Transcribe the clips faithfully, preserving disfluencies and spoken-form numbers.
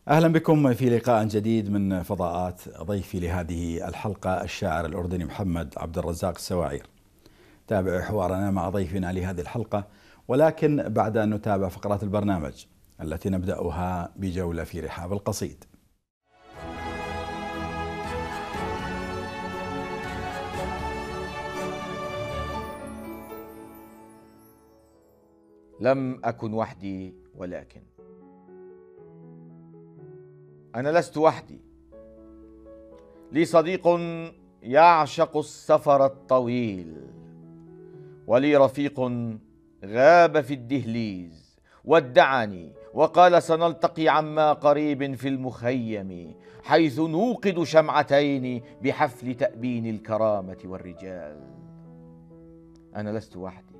أهلا بكم في لقاء جديد من فضاءات. ضيفي لهذه الحلقة الشاعر الأردني محمد عبد الرزاق السواعير. تابعوا حوارنا مع ضيفنا لهذه الحلقة، ولكن بعد أن نتابع فقرات البرنامج التي نبدأها بجولة في رحاب القصيد. لم أكن وحدي، ولكن أنا لست وحدي. لي صديق يعشق السفر الطويل، ولي رفيق غاب في الدهليز ودعني وقال سنلتقي عما قريب في المخيم، حيث نوقد شمعتين بحفل تأبين الكرامة والرجال. أنا لست وحدي.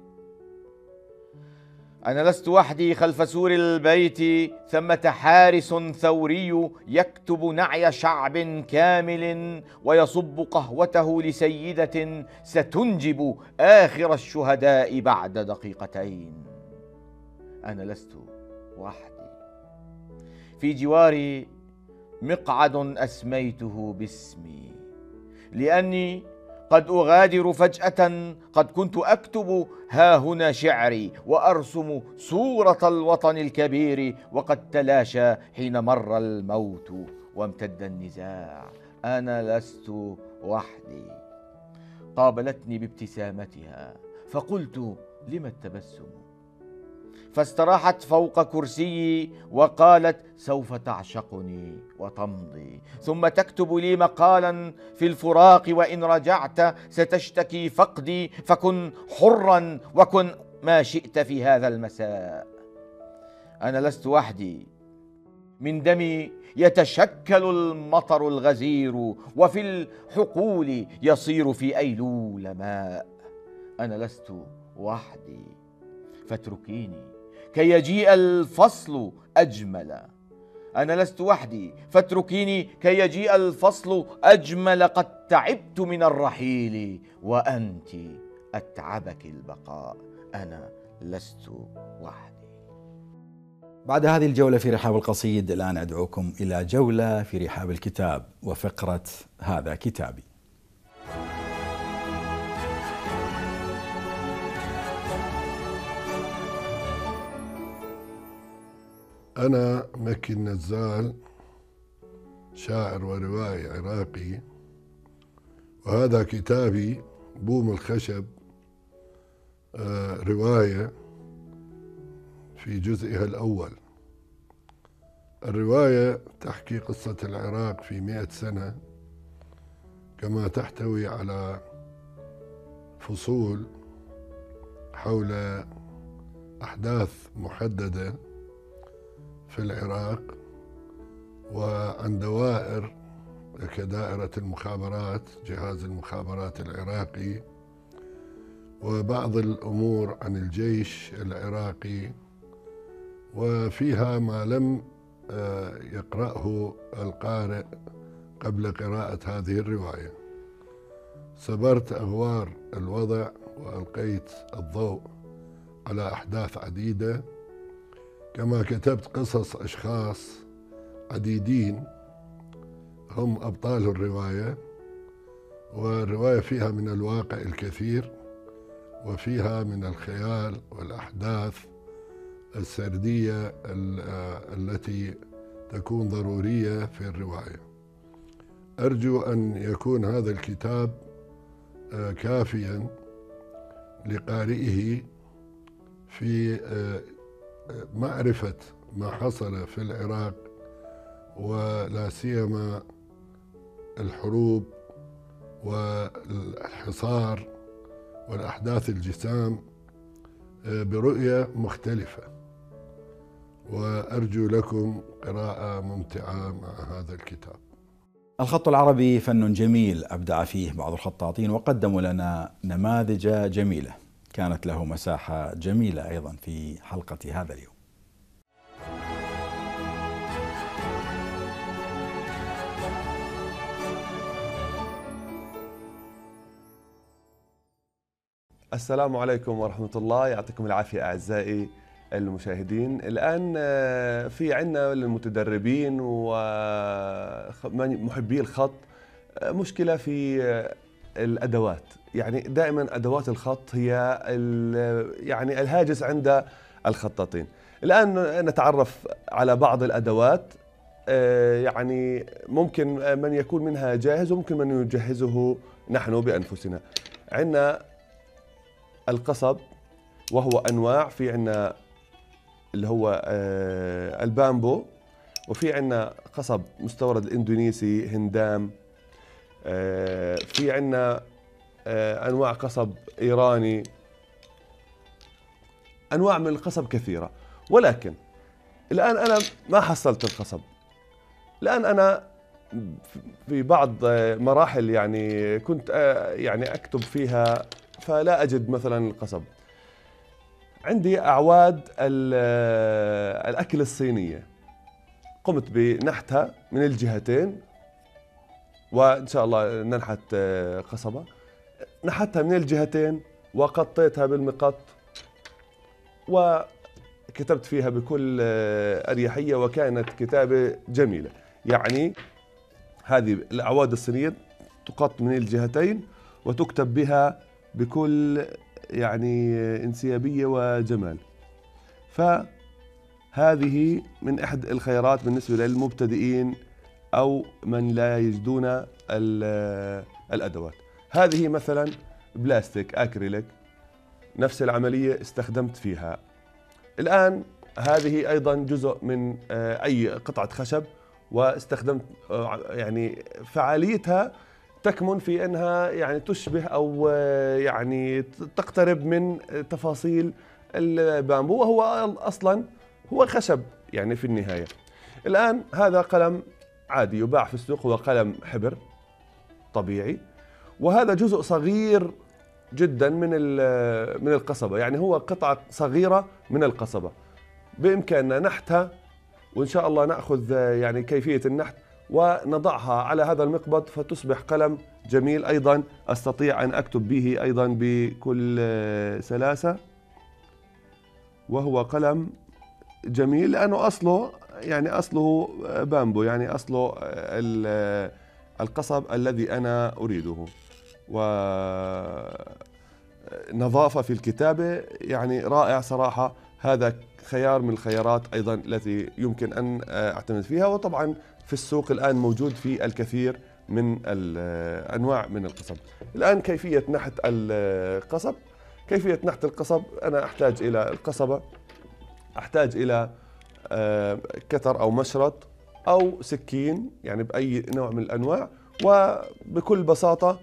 أنا لست وحدي. خلف سور البيت ثمة حارس ثوري يكتب نعي شعب كامل، ويصب قهوته لسيدة ستنجب آخر الشهداء بعد دقيقتين. أنا لست وحدي. في جواري مقعد أسميته باسمي، لأني قد أغادر فجأة. قد كنت أكتب ها هنا شعري وأرسم صورة الوطن الكبير، وقد تلاشى حين مر الموت وامتد النزاع. أنا لست وحدي. قابلتني بابتسامتها فقلت لم التبسم، فاستراحت فوق كرسيي وقالت سوف تعشقني وتمضي، ثم تكتب لي مقالا في الفراق، وإن رجعت ستشتكي فقدي، فكن حرا وكن ما شئت في هذا المساء. أنا لست وحدي. من دمي يتشكل المطر الغزير، وفي الحقول يصير في أيلول ماء. أنا لست وحدي. فاتركيني كي يجيء الفصل أجمل. أنا لست وحدي. فاتركيني كي يجيء الفصل أجمل. قد تعبت من الرحيل وأنت أتعبك البقاء. أنا لست وحدي. بعد هذه الجولة في رحاب القصيد، الآن أدعوكم إلى جولة في رحاب الكتاب وفقرة هذا كتابي. أنا مكي النزال، شاعر وروائي عراقي، وهذا كتابي بوم الخشب، رواية في جزئها الأول. الرواية تحكي قصة العراق في مئة سنة، كما تحتوي على فصول حول أحداث محددة في العراق، وعن دوائر كدائرة المخابرات، جهاز المخابرات العراقي، وبعض الأمور عن الجيش العراقي، وفيها ما لم يقرأه القارئ قبل قراءة هذه الرواية. سبرت أغوار الوضع وألقيت الضوء على أحداث عديدة، كما كتبت قصص أشخاص عديدين هم أبطال الرواية، والرواية فيها من الواقع الكثير، وفيها من الخيال والأحداث السردية التي تكون ضرورية في الرواية. أرجو أن يكون هذا الكتاب كافيا لقارئه في معرفة ما حصل في العراق، ولا سيما الحروب والحصار والأحداث الجسام برؤية مختلفة. وأرجو لكم قراءة ممتعة مع هذا الكتاب. الخط العربي فن جميل أبدع فيه بعض الخطاطين، وقدموا لنا نماذج جميلة كانت له مساحة جميلة أيضا في حلقة هذا اليوم. السلام عليكم ورحمة الله، يعطيكم العافية أعزائي. المشاهدين. الآن في عنا للمتدربين ومحبي الخط مشكلة في الأدوات، يعني دائما أدوات الخط هي يعني الهاجس عند الخطاطين. الآن نتعرف على بعض الأدوات، يعني ممكن من يكون منها جاهز وممكن من نجهزه نحن بأنفسنا. عندنا القصب وهو أنواع، في عندنا اللي هو البامبو، وفي عندنا قصب مستورد الاندونيسي هندام، في عندنا انواع قصب ايراني، انواع من القصب كثيره. ولكن الان انا ما حصلت القصب. الان انا في بعض مراحل يعني كنت يعني اكتب فيها فلا اجد مثلا القصب. عندي اعواد الاكل الصينيه، قمت بنحتها من الجهتين، وإن شاء الله ننحت قصبة. نحتها من الجهتين وقطيتها بالمقط وكتبت فيها بكل أريحية، وكانت كتابة جميلة. يعني هذه الأعواد الصينية تقط من الجهتين وتكتب بها بكل يعني انسيابية وجمال. فهذه من إحدى الخيارات بالنسبة للمبتدئين أو من لا يجدون الأدوات. هذه مثلا بلاستيك أكريليك، نفس العملية استخدمت فيها. الآن هذه أيضا جزء من أي قطعة خشب، واستخدمت يعني فعاليتها تكمن في أنها يعني تشبه أو يعني تقترب من تفاصيل البامبو، وهو أصلا هو خشب يعني في النهاية. الآن هذا قلم عادي يباع في السوق، هو قلم حبر طبيعي، وهذا جزء صغير جدا من من القصبة، يعني هو قطعة صغيرة من القصبة بإمكاننا نحتها، وإن شاء الله نأخذ يعني كيفية النحت ونضعها على هذا المقبض فتصبح قلم جميل. أيضا أستطيع أن أكتب به أيضا بكل سلاسة، وهو قلم جميل لأنه أصله يعني أصله بامبو، يعني أصله القصب الذي أنا أريده. ونظافة في الكتابة يعني رائع صراحة. هذا خيار من الخيارات أيضا التي يمكن أن أعتمد فيها. وطبعا في السوق الآن موجود في الكثير من الأنواع من القصب. الآن كيفية نحت القصب. كيفية نحت القصب، أنا أحتاج إلى القصبة، أحتاج إلى كتر أو مشرط أو سكين يعني بأي نوع من الأنواع، وبكل بساطة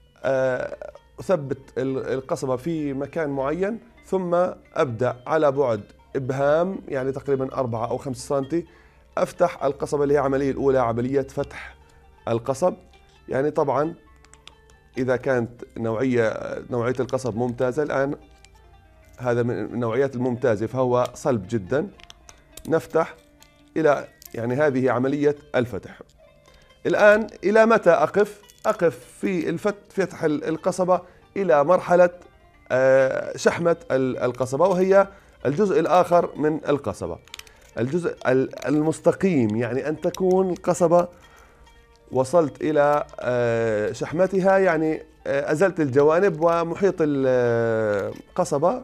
أثبت القصبة في مكان معين، ثم أبدأ على بعد إبهام يعني تقريبا أربعة أو خمسة سنتي أفتح القصبة، اللي هي العملية الأولى عملية فتح القصب. يعني طبعا إذا كانت نوعية نوعية القصب ممتازة، الآن هذا من النوعيات الممتازة فهو صلب جدا، نفتح إلى يعني هذه عملية الفتح. الآن إلى متى أقف؟ أقف في الفتح القصبة إلى مرحلة شحمة القصبة، وهي الجزء الآخر من القصبة، الجزء المستقيم، يعني أن تكون القصبة وصلت إلى شحمتها، يعني أزلت الجوانب ومحيط القصبة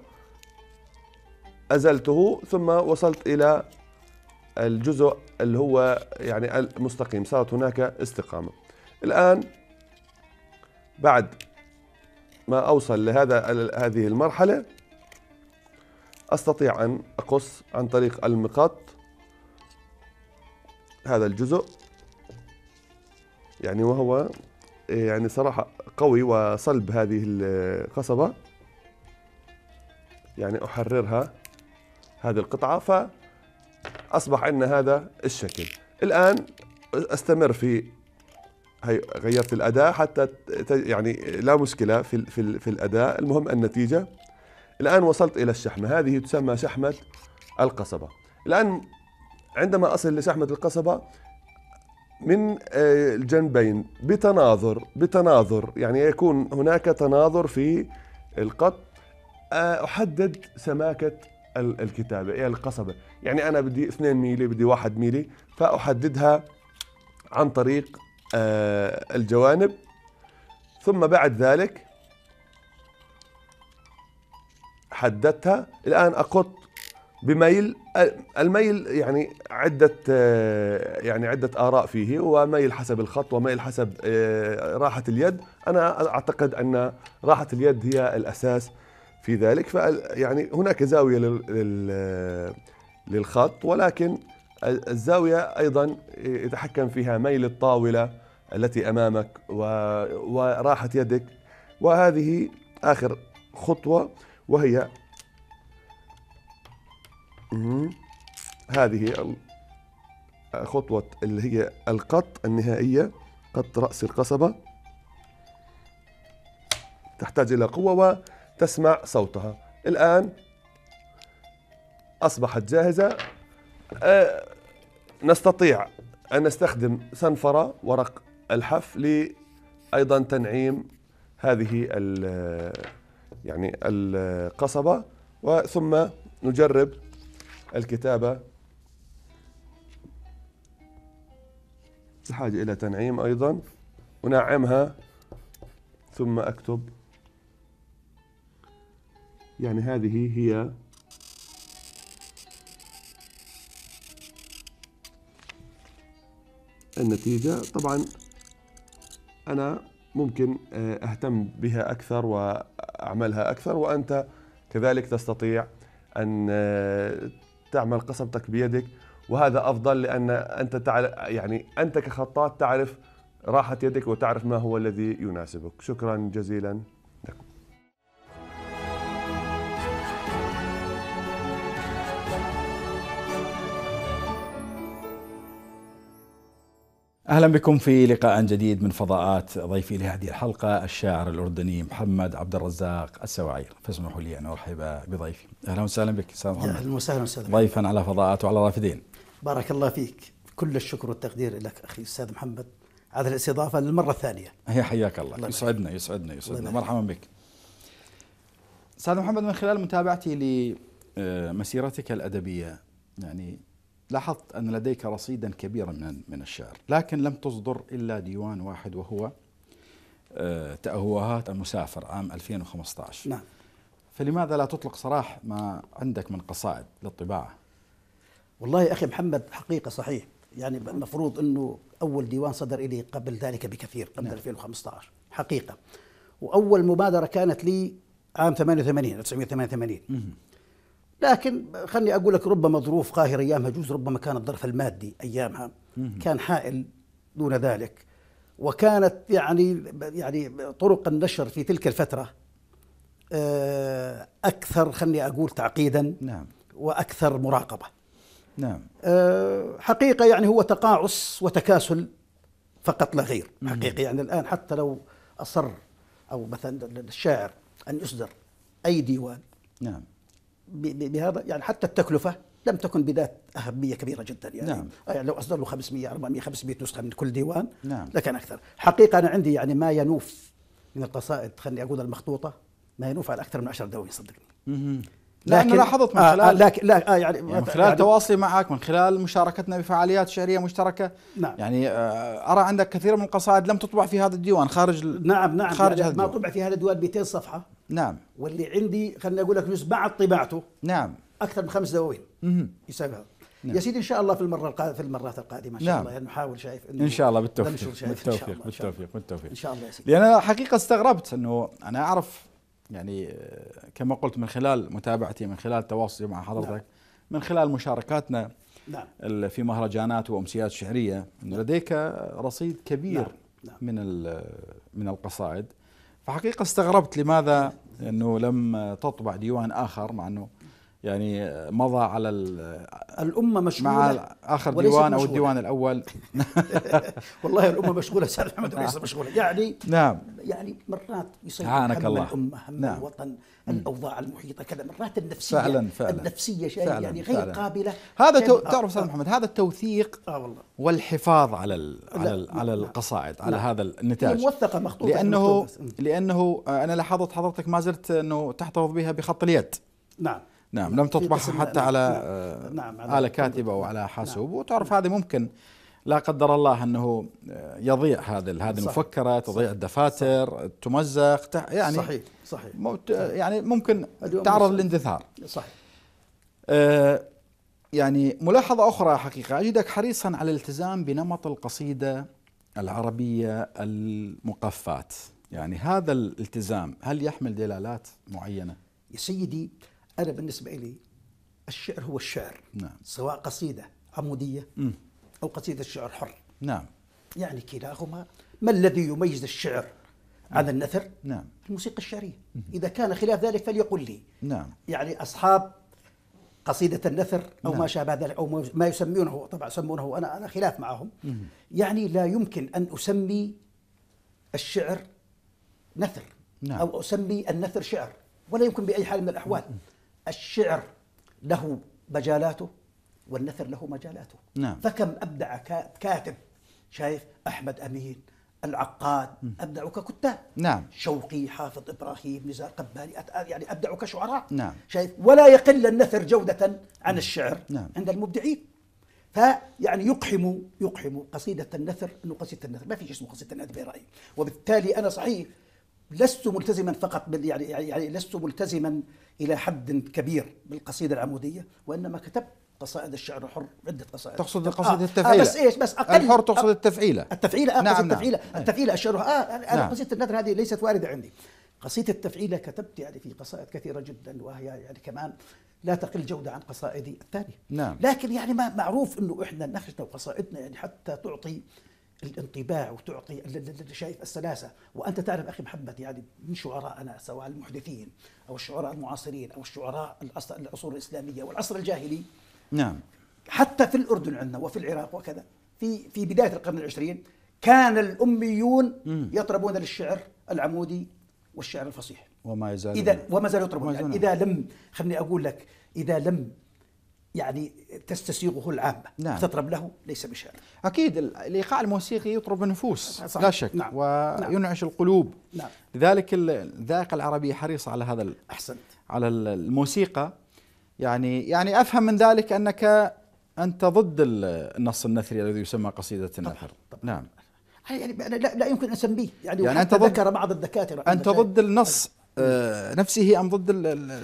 أزلته، ثم وصلت إلى الجزء اللي هو يعني المستقيم، صارت هناك استقامة. الآن بعد ما أوصل لهذا هذه المرحلة أستطيع أن أقص عن طريق المقط هذا الجزء، يعني وهو يعني صراحة قوي وصلب هذه القصبة، يعني أحررها هذه القطعة فأصبح عندنا هذا الشكل. الآن أستمر في هي غيرت الأداة حتى يعني لا مشكلة في في في الأداء، المهم النتيجة. الآن وصلت إلى الشحمة، هذه تسمى شحمة القصبة. الآن عندما أصل لشحمة القصبة من الجنبين بتناظر بتناظر يعني يكون هناك تناظر في القط، أحدد سماكة الكتابة هي القصبة. يعني أنا بدي اثنين ميلي، بدي واحد ميلي، فأحددها عن طريق الجوانب، ثم بعد ذلك حددتها. الآن أقط بميل. الميل يعني عدة يعني عدة آراء فيه، وميل حسب الخط وميل حسب راحة اليد. أنا أعتقد أن راحة اليد هي الأساس في ذلك. ف يعني هناك زاوية للخط، ولكن الزاوية أيضا يتحكم فيها ميل الطاولة التي أمامك وراحة يدك. وهذه آخر خطوة، وهي هذه خطوة اللي هي القط النهائية، قط رأس القصبة. تحتاج إلى قوة وتسمع صوتها. الآن أصبحت جاهزة. أه نستطيع أن نستخدم سنفرة ورق الحف لأيضا تنعيم هذه يعني القصبة، وثم نجرب الكتابة. بحاجة إلى تنعيم أيضا، ونعمها ثم أكتب. يعني هذه هي النتيجة. طبعا أنا ممكن أهتم بها أكثر وأعملها أكثر، وأنت كذلك تستطيع أن تعمل قصبتك بيدك، وهذا أفضل، لأن أنت تعرف يعني أنت كخطاط تعرف راحة يدك وتعرف ما هو الذي يناسبك. شكرا جزيلا لكم. أهلا بكم في لقاء جديد من فضاءات ضيفي لهذه الحلقة الشاعر الأردني محمد عبد الرزاق السواعير. فاسمحوا لي أن أرحب بضيفي. أهلا وسهلا بك أستاذ محمد. أهلا وسهلا وسهلا. ضيفا على فضاءات وعلى رافدين. بارك الله فيك. كل الشكر والتقدير لك أخي الأستاذ محمد على الاستضافة للمرة الثانية. هي حياك الله, الله يسعدنا يسعدنا يسعدنا مرحبا بك. أستاذ محمد، من خلال متابعتي لمسيرتك الأدبية يعني لاحظت أن لديك رصيدا كبيرا من من الشعر، لكن لم تصدر إلا ديوان واحد وهو تأهوهات المسافر عام ألفين وخمسة عشر. نعم. فلماذا لا تطلق سراح ما عندك من قصائد للطباعة؟ والله يا أخي محمد حقيقة صحيح، يعني المفروض أنه أول ديوان صدر إلي قبل ذلك بكثير، قبل نعم. ألفين وخمسة عشر حقيقة. وأول مبادرة كانت لي عام ثمانية وثمانين ألف وتسعمائة وثمانية وثمانين. لكن خلني أقول لك ربما ظروف قاهرة أيامها، جزء ربما كان الظرف المادي أيامها كان حائل دون ذلك، وكانت يعني يعني طرق النشر في تلك الفترة أكثر خلني أقول تعقيدا نعم. وأكثر مراقبة. نعم. حقيقة يعني هو تقاعس وتكاسل فقط لا غير. حقيقة يعني الآن حتى لو أصر أو مثلا الشاعر أن يصدر أي ديوان نعم بهذا، يعني حتى التكلفة لم تكن بذات أهمية كبيرة جدا. يعني, نعم. يعني لو أصدر له خمسمائة أربعمائة خمسمائة نسخة من كل ديوان نعم. لكن أكثر. حقيقة أنا عندي يعني ما ينوف من القصائد خلني أقول المخطوطة ما ينوف على أكثر من عشر دواوين صدقني. لكن لاحظت من خلال آه لكن لا آه يعني, يعني من خلال يعني تواصلي معك، من خلال مشاركتنا بفعاليات شعرية مشتركة. نعم. يعني أرى عندك كثير من القصائد لم تطبع في هذا الديوان خارج. نعم نعم خارج يعني هذا ما طبع في هذا الديوان مئتين صفحة. نعم. واللي عندي خلني أقول لك جزء بعد طباعته نعم أكثر من خمس دواوين يساوي هذا. نعم. يا سيدي إن شاء الله في المرة القادمة في المرات القادمة إن شاء نعم. الله يعني نحاول شايف إن شاء الله بالتوفيق بالتوفيق بالتوفيق بالتوفيق إن شاء الله يا سيدي. لأن أنا حقيقة استغربت إنه أنا أعرف يعني كما قلت من خلال متابعتي، من خلال تواصلي مع حضرتك، نعم. من خلال مشاركاتنا نعم. في مهرجانات وأمسيات شعرية، إنه لديك رصيد كبير نعم. نعم. من من القصائد. فحقيقة استغربت لماذا إنه لم تطبع ديوان آخر، مع إنه يعني مضى على الأمة مشغولة مع آخر ديوان أو الديوان الأول. والله الأمة مشغولة أستاذ محمد وليس مشغولة يعني نعم يعني مرات يصير هم الله. الأمة هم نعم. الوطن الأوضاع المحيطة كذا، مرات النفسية فعلا فعلا النفسية شيء فعلا يعني غير فعلا. قابلة. هذا تو... تعرف أستاذ محمد هذا التوثيق آه والله. والحفاظ على ال... على ال... لا. على القصائد على لا. هذا النتاج موثقة مخطوطة لأنه لأنه أنا لاحظت حضرتك ما زلت أنه تحتفظ بها بخط اليد. نعم. نعم، لم تطبعها قسم- حتى نعم، على نعم، آه، نعم، على آلة كاتبة كمبيوتر. وعلى حاسوب، نعم. وتعرف هذه ممكن لا قدر الله أنه يضيع هذه هذه صحيح. المفكرة، تضيع صحيح. الدفاتر، تمزق، تع- يعني صحيح صحيح موت يعني ممكن اليوم تعرض صحيح. للاندثار. صحيح. آه، يعني ملاحظة أخرى حقيقة، أجدك حريصا على الالتزام بنمط القصيدة العربية المقفات، يعني هذا الالتزام هل يحمل دلالات معينة؟ يا سيدي أنا بالنسبة لي الشعر هو الشعر، نعم. سواء قصيدة عمودية مم. أو قصيدة شعر حر، نعم. يعني كلاهما. ما الذي يميز الشعر عن النثر؟ نعم. الموسيقى الشعرية. إذا كان خلاف ذلك فليقل لي. نعم. يعني أصحاب قصيدة النثر أو نعم. ما شابه ذلك أو ما يسمونه، طبعا يسمونه، أنا أنا خلاف معهم. يعني لا يمكن أن أسمي الشعر نثر نعم. أو أسمي النثر شعر، ولا يمكن بأي حال من الأحوال. الشعر له مجالاته والنثر له مجالاته. نعم. فكم أبدع كاتب، شايف أحمد أمين، العقاد، أبدعوا ككتاب. نعم. شوقي، حافظ إبراهيم، نزار قباني، يعني أبدعوا كشعراء. نعم. شايف، ولا يقل النثر جودة عن الشعر نعم. عند المبدعين. فيعني يقحم يقحم قصيدة النثر أنه قصيدة النثر، ما في شيء اسمه قصيدة النثر برأيي. وبالتالي أنا صحيح لست ملتزما فقط بال يعني يعني لست ملتزما إلى حد كبير بالقصيدة العمودية، وإنما كتبت قصائد الشعر الحر، عدة قصائد. تقصد آه قصيدة آه التفعيلة؟ بس إيش بس أقل الحر تقصد التفعيلة؟ التفعيلة آه نعم. قصيدة التفعيلة. نعم. التفعيلة الشعر آه أنا نعم. قصيدة النثر هذه ليست واردة عندي. قصيدة التفعيلة كتبت يعني في قصائد كثيرة جدا، وهي يعني كمان لا تقل جودة عن قصائدي الثانية. نعم. لكن يعني ما معروف انه احنا نخرج قصائدنا يعني حتى تعطي الانطباع وتعطي شايف السلاسة. وانت تعرف اخي محمد يعني من شعراءنا سواء المحدثين او الشعراء المعاصرين او الشعراء العصور الاسلامية والعصر الجاهلي، نعم. حتى في الاردن عندنا وفي العراق وكذا، في في بداية القرن العشرين كان الاميون يطربون للشعر العمودي والشعر الفصيح، وما يزال إذا وما زالوا يطربون. وما يعني إذا لم خلني أقول لك إذا لم يعني تستسيغه العامة نعم. تطرب له ليس بشعر. أكيد الإيقاع الموسيقي يطرب النفوس صحيح. لا شك. نعم. وينعش القلوب. نعم. لذلك الذائقة العربية حريصة على هذا ال... أحسنت. على الموسيقى. يعني يعني أفهم من ذلك أنك أنت ضد النص النثري الذي يسمى قصيدة النثر. طبعا. نعم. يعني لا, لا يمكن أن أسميه يعني, يعني أنت ذكر ذكر بعض الدكاترة. أنت ضد النص آه نفسه أم ضد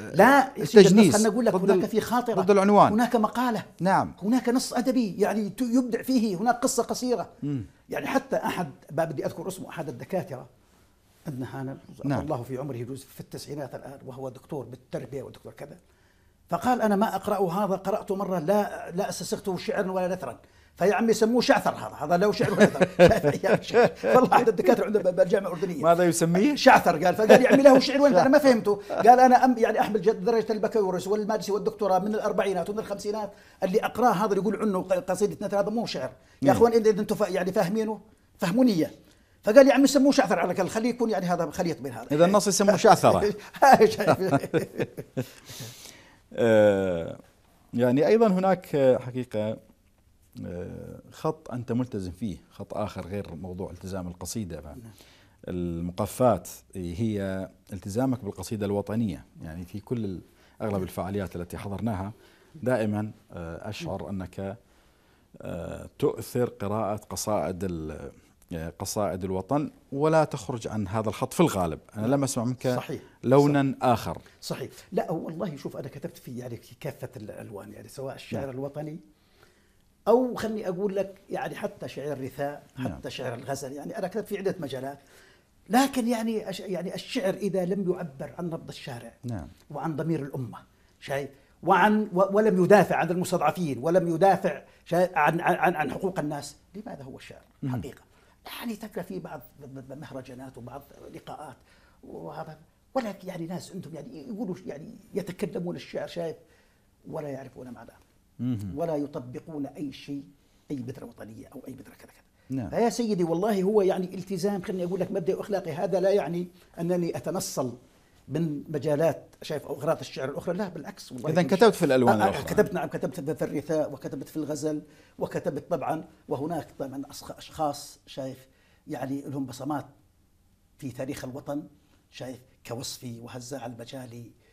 لا التجنيس؟ خلنا نقول لك ضد هناك في خاطرة، ضد العنوان، هناك مقالة، نعم، هناك نص أدبي يعني يبدع فيه، هناك قصة قصيرة. مم. يعني حتى أحد ما بدي أذكر اسمه، أحد الدكاترة عندنا نعم. الله في عمره يجوز في التسعينات الآن، وهو دكتور بالتربية ودكتور كذا، فقال أنا ما أقرأ هذا، قرأته مرة لا لا استسقته شعرا ولا نثرا، فيا عمي سموه شعثر، هذا هذا لو شعر ونثر. والله أحد الدكاترة عندنا بالجامعة الأردنية ماذا يسميه؟ شعثر. قال فقال يا عمي له شعر ونثر. أنا ما فهمته. قال أنا أم يعني أحمل درجة البكالوريوس والماجستير والدكتوراه من الأربعينات ومن الخمسينات، اللي أقراه هذا اللي يقول عنه قصيدة نثر هذا مو شعر يا أخوان، إذا أنتم يعني فاهمينه فهموني إياه. فقال يا عمي سموه شعثر على الأقل، خليه يكون يعني هذا خليط بين هذا. إذا النص يسموه شعثرة. يعني أيضا هناك حقيقة خط أنت ملتزم فيه، خط آخر غير موضوع التزام القصيدة. المقفات هي التزامك بالقصيدة الوطنية. يعني في كل أغلب الفعاليات التي حضرناها دائما أشعر أنك تؤثر قراءة قصائد قصائد الوطن ولا تخرج عن هذا الخط في الغالب. أنا لم أسمع منك صحيح. لونا صحيح. آخر. صحيح. لا والله شوف أنا كتبت في يعني في كافة الألوان، يعني سواء الشعر نعم. الوطني أو خلني أقول لك يعني حتى شعر الرثاء، حتى نعم. شعر الغزل. يعني أنا كتبت في عدة مجالات، لكن يعني يعني الشعر إذا لم يعبر عن نبض الشارع نعم. وعن ضمير الأمة شايف، وعن ولم يدافع عن المستضعفين، ولم يدافع عن عن عن حقوق الناس، لماذا هو الشعر حقيقة؟ يعني تلقى في بعض مهرجانات وبعض لقاءات وهذا، ولكن يعني ناس عندهم يعني يقولوا يعني يتكلمون الشعر شايف ولا يعرفون معناه، ولا يطبقون أي شيء، أي بذرة وطنية أو أي بذرة كذا كذا. نعم. فيا سيدي والله هو يعني التزام، خليني أقول لك مبدأ أخلاقي. هذا لا يعني أنني أتنصل من مجالات شايف أو أغراض الشعر الأخرى، لا بالعكس والله. إذا كتبت في الألوان الأخرى. كتبت نعم، كتبت في الرثاء وكتبت في الغزل وكتبت طبعا، وهناك طبعا أشخاص شايف يعني لهم بصمات في تاريخ الوطن شايف كوصفي وهزاع المجالي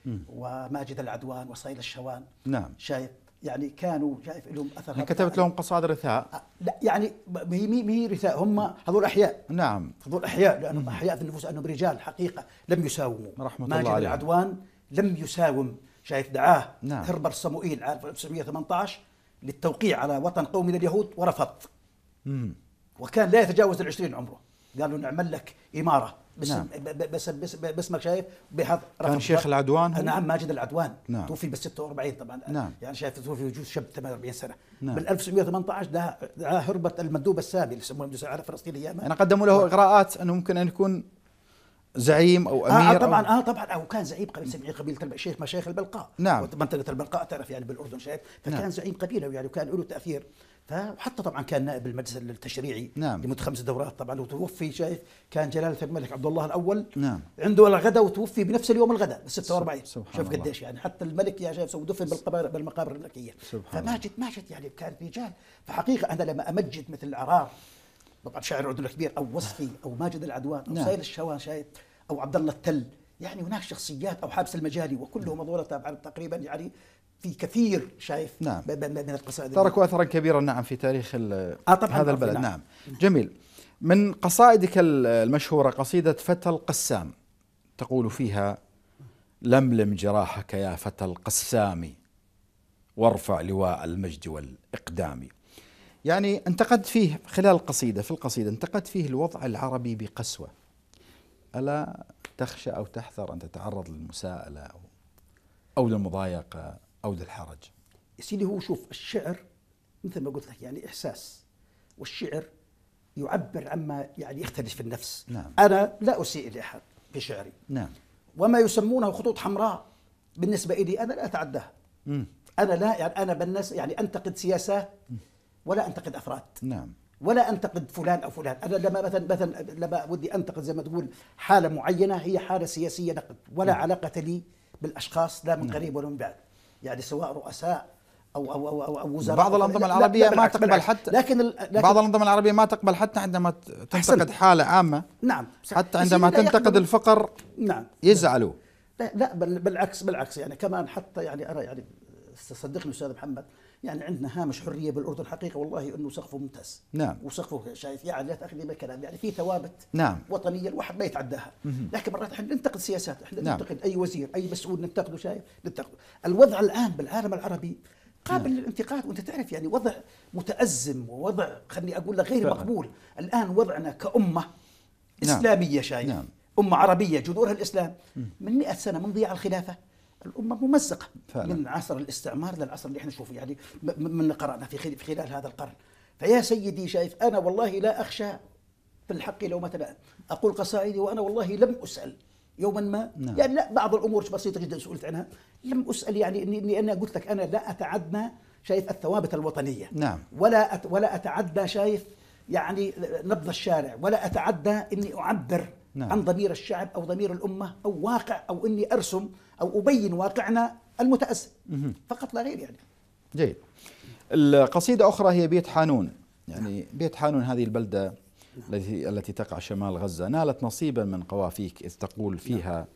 وماجد العدوان وصيد الشوان. نعم. شايف يعني كانوا شايف لهم اثر. يعني كتبت لهم قصائد رثاء؟ لا يعني هي مي مي رثاء، هم هذول احياء. نعم. هذول احياء لانهم احياء في النفوس، انهم رجال حقيقه لم يساوموا. رحمة ماجد الله عليهم. العدوان لم يساوم، شايف دعاه نعم. هربرت صموئيل عام ألف وتسعمئة وثمانية عشر للتوقيع على وطن قومي لليهود ورفض. مم. وكان لا يتجاوز العشرين عمره، قالوا نعمل لك إمارة باسم نعم. بس بس باسمك، شايف بهذا كان شيخ العدوان هو؟ نعم ماجد العدوان. نعم. توفي بال ستة وأربعين طبعا. نعم. يعني شايف توفي وجود شاب ثمانية وأربعين سنة. نعم. بال ألف وتسعمئة وثمانية عشر دعا دعا هربت المندوب السامي اللي يسمونه المجلس على فلسطين ايامها. يعني قدموا له اغراءات انه ممكن ان يكون زعيم او امير. آه طبعا أو اه طبعا او كان زعيم قبيله سمعي قبيله الشيخ مشايخ البلقاء. نعم. منطقه البلقاء تعرف يعني بالاردن، شايف، فكان نعم. زعيم قبيله يعني، وكان له تاثير. فحتى طبعا كان نائب المجلس التشريعي نعم. لمده خمس دورات طبعا، وتوفي شايف كان جلاله الملك عبد الله الاول. نعم. عنده الغداء وتوفي بنفس اليوم الغداء ب ستة وأربعين. سبحان شوف الله. قديش يعني، حتى الملك يا شايف دفن بالقبر بالمقابر الملكيه. سبحان فماجد ماجد يعني كان رجال. فحقيقه انا لما امجد مثل العرار طبعا شاعر الاردن الكبير، او وصفي او ماجد العدوان او نعم. صهيل الشوان، شايف، او عبد الله التل، يعني هناك شخصيات، او حابس المجالي، وكلهم هذول تقريبا يعني في كثير، شايف، نعم. من القصائد تركوا اثرا كبيرا نعم في تاريخ آه طبعاً هذا البلد. نعم. نعم. جميل. من قصائدك المشهورة قصيدة فتى القسام، تقول فيها: لملم جراحك يا فتى القسام وارفع لواء المجد والإقدام. يعني انتقد فيه خلال القصيدة في القصيدة انتقد فيه الوضع العربي بقسوة. ألا تخشى أو تحذر أن تتعرض للمساءلة أو, أو للمضايقة أو للحرج؟ يا سيدي هو شوف، الشعر مثل ما قلت لك يعني إحساس، والشعر يعبر عما يعني يختلف في النفس. نعم. أنا لا أسيء لأحد في شعري. نعم. وما يسمونه خطوط حمراء بالنسبة إلي أنا لا أتعداها. مم. أنا لا يعني أنا بالناس يعني أنتقد سياسات ولا أنتقد أفراد. نعم. ولا أنتقد فلان أو فلان. أنا لما مثلا مثلا لما ودي أنتقد زي ما تقول حالة معينة، هي حالة سياسية نقد، ولا نعم. علاقة لي بالأشخاص لا من نعم. قريب ولا من بعد، يعني سواء رؤساء أو أو أو أو, أو وزراء. بعض الأنظمة لا- العربية لا ما بالعكس تقبل بالعكس. حتى لكن, ال- لكن بعض الأنظمة العربية ما تقبل حتى عندما تنتقد أحسنت. حالة عامة. نعم. حتى يا عندما سيدي لا تنتقد يقبل- الفقر نعم يزعلوا. لا لا بل بالعكس بالعكس يعني كمان حتى يعني أرى يعني صدقني أستاذ محمد، يعني عندنا هامش حرية بالأردن حقيقة والله إنه سقفه ممتاز. نعم. وسقفه شايف يعني لا تأخذني بالكلام، يعني في ثوابت نعم. وطنية الواحد ما يتعداها. لكن مرات احنا ننتقد سياسات، احنا نعم. ننتقد أي وزير أي مسؤول ننتقده، شايف ننتقده. الوضع الآن بالعالم العربي قابل نعم. للانتقاد، وانت تعرف يعني وضع متأزم ووضع خلني أقول لك غير فعلا. مقبول. الآن وضعنا كأمة نعم. إسلامية، شايف، نعم. أمة عربية جذورها الإسلام، من مئة سنة من ضياع الخلافة الأمة ممزقة فعلا. من عصر الاستعمار للعصر اللي احنا نشوفه يعني م- من قرأنا في خلال, في خلال هذا القرن. فيا سيدي شايف أنا والله لا أخشى في الحق لومة لائم، أقول قصائدي وأنا والله لم أسأل يوما ما. نعم. يعني لا بعض الأمور بسيطة جدا سئلت عنها لم أسأل، يعني إني, إني أنا قلت لك أنا لا أتعدى شايف الثوابت الوطنية. نعم. ولا أت ولا أتعدى شايف يعني نبض الشارع، ولا أتعدى إني أعبر نعم. عن ضمير الشعب أو ضمير الأمة أو واقع، أو إني أرسم أو أبين واقعنا المتأزم فقط لا غير يعني. جيد. القصيدة أخرى هي بيت حانون. يعني بيت حانون هذه البلدة التي التي تقع شمال غزة نالت نصيبا من قوافيك، إذ تقول فيها: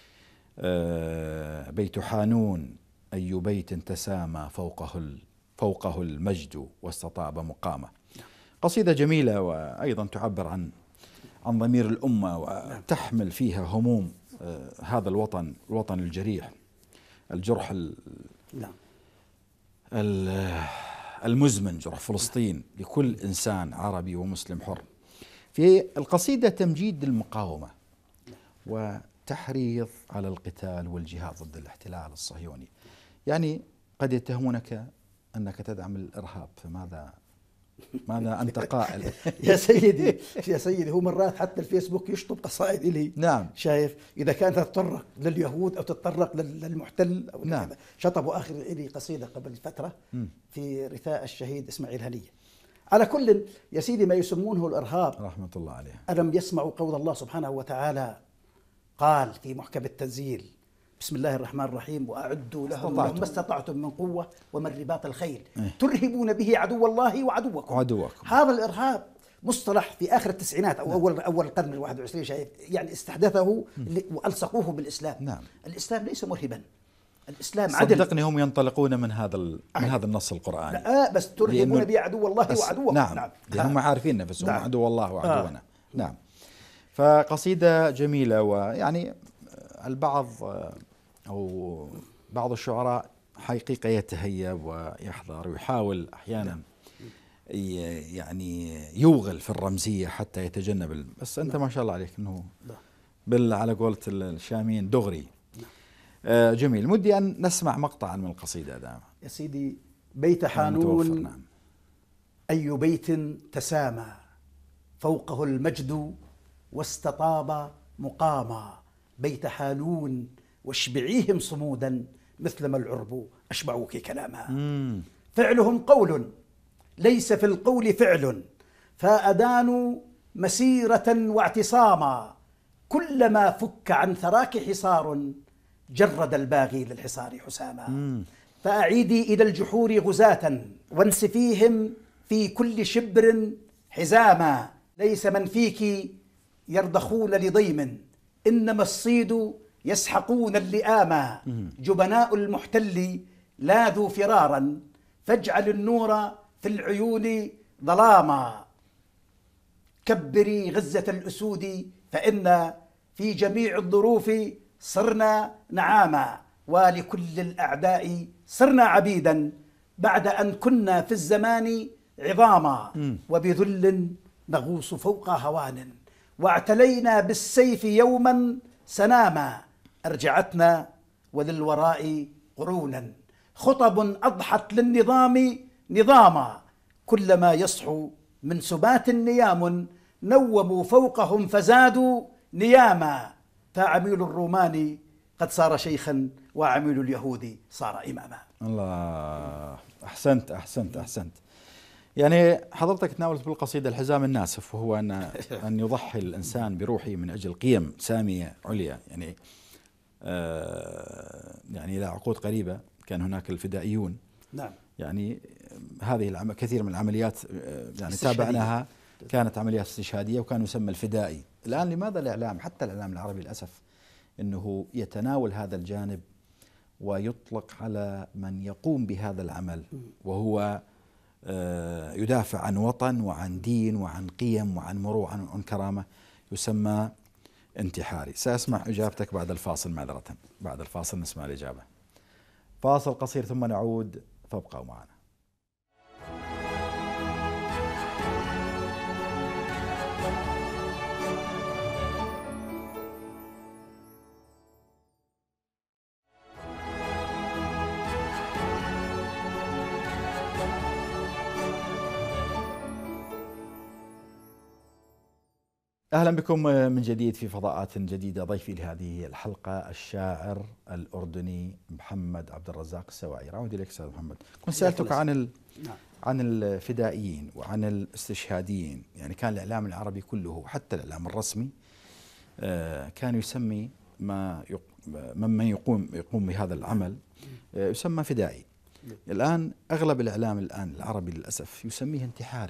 آه بيت حانون أي بيت تسامى فوقه فوقه المجد واستطاب مقامه. قصيدة جميلة، وأيضا تعبر عن عن ضمير الأمة، وتحمل فيها هموم آه هذا الوطن الوطن الجريح، الجرح نعم. المزمن، جرح فلسطين لكل إنسان عربي ومسلم حر. في القصيدة تمجيد المقاومة وتحريض على القتال والجهاد ضد الاحتلال الصهيوني. يعني قد يتهمونك أنك تدعم الإرهاب، فماذا ماذا أنت قائل؟ يا سيدي يا سيدي هو مرات حتى الفيسبوك يشطب قصائد إلي. نعم. شايف إذا كانت تتطرق لليهود أو تتطرق للمحتل أو نعم. شطبوا آخر إلي قصيدة قبل فترة م. في رثاء الشهيد إسماعيل هنية. على كل يا سيدي ما يسمونه الإرهاب رحمة الله عليه. ألم يسمعوا قول الله سبحانه وتعالى قال في محكم التنزيل: بسم الله الرحمن الرحيم وأعدوا لهم ما استطعتم من قوة ومن رباط الخيل إيه؟ ترهبون به عدو الله وعدوكم. وعدوكم. هذا الإرهاب مصطلح في آخر التسعينات أو أول أول القرن الواحد والعشرين شايف، يعني استحدثه وألصقوه بالإسلام. نعم. الإسلام ليس مرهبا، الإسلام عدل. صدقني هم ينطلقون من هذا من هذا النص القرآني. لا بس ترهبون به عدو الله وعدوكم. نعم, نعم. لأن هم عارفين نفسهم نعم. عدو الله وعدونا. آه. نعم. فقصيدة جميلة، ويعني البعض أو بعض الشعراء حقيقة يتهيب ويحذر ويحاول أحيانا يعني يوغل في الرمزية حتى يتجنب ال... بس أنت ما شاء الله عليك أنه بال على قولة الشاميين دغري. آه جميل. مدي أن نسمع مقطعا من القصيدة دائما. يا سيدي: بيت حانون نعم. أي بيت تسامى فوقه المجد واستطاب مقاما، بيت حانون واشبعيهم صمودا مثلما العرب أشبعوك كلاما. مم. فعلهم قول ليس في القول فعل، فأدانوا مسيرة واعتصاما، كلما فك عن ثراك حصار جرد الباغي للحصار حساما. مم. فأعيدي إلى الجحور غزاة وانسفيهم في كل شبر حزاما، ليس من فيك يرضخون لضيم إنما الصيد يسحقون اللئاما، جبناء المحتل لاذوا فرارا فاجعل النور في العيون ظلاما، كبري غزة الأسود فإن في جميع الظروف صرنا نعاما، ولكل الأعداء صرنا عبيدا بعد أن كنا في الزمان عظاما، وبذل نغوص فوق هوان واعتلينا بالسيف يوما سناما، أرجعتنا وللوراء قرونا خطب أضحت للنظام نظاما، كلما يصحو من سبات نيام نوموا فوقهم فزادوا نياما، فعميل الرومان قد صار شيخا وعميل اليهود صار إماما. الله، أحسنت أحسنت أحسنت. يعني حضرتك تناولت بالقصيدة الحزام الناسف، وهو أن أن يضحي الإنسان بروحه من أجل قيم سامية عليا. يعني آه يعني إلى عقود قريبة كان هناك الفدائيون. نعم. يعني هذه العم... كثير من العمليات يعني تابعناها كانت عمليات استشهادية وكان يسمى الفدائي. الآن لماذا الإعلام حتى الإعلام العربي للأسف أنه يتناول هذا الجانب ويطلق على من يقوم بهذا العمل وهو يدافع عن وطن وعن دين وعن قيم وعن مروءة وعن كرامة، يسمى انتحاري. سأسمع إجابتك بعد الفاصل معذرة. بعد الفاصل نسمع الإجابة. فاصل قصير ثم نعود، فابقوا معنا. أهلا بكم من جديد في فضاءات جديدة. ضيفي لهذه الحلقة الشاعر الأردني محمد عبد الرزاق السواعير. أعود إليك أستاذ محمد. كنت سألتك عن ال... عن الفدائيين وعن الاستشهاديين. يعني كان الإعلام العربي كله حتى الإعلام الرسمي كان يسمي ما يق... ممن يقوم يقوم بهذا العمل يسمى فدائي. الآن أغلب الإعلام الآن العربي للأسف يسميه انتحاري.